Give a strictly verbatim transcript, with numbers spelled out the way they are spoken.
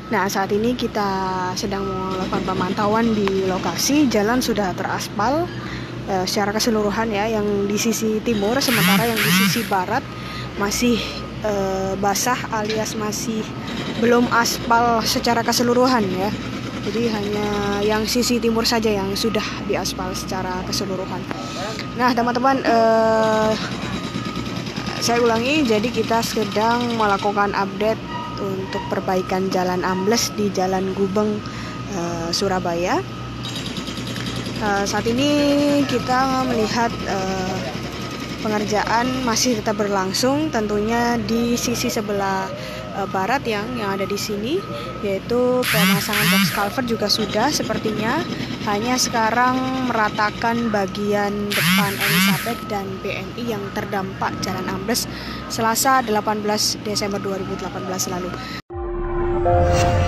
Nah, saat ini kita sedang melakukan pemantauan di lokasi. Jalan sudah teraspal eh, secara keseluruhan ya, yang di sisi timur, sementara yang di sisi barat masih eh, basah alias masih belum aspal secara keseluruhan ya. Jadi hanya yang sisi timur saja yang sudah diaspal secara keseluruhan. Nah, teman-teman, eh, saya ulangi, jadi kita sedang melakukan update untuk perbaikan jalan ambles di Jalan Gubeng, uh, Surabaya. Uh, saat ini kita melihat uh, pengerjaan masih tetap berlangsung, tentunya di sisi sebelah uh, barat yang yang ada di sini, yaitu pemasangan box culvert juga sudah sepertinya. Hanya sekarang meratakan bagian depan Elizabeth dan B N I yang terdampak jalan ambles Selasa delapan belas Desember dua ribu delapan belas lalu.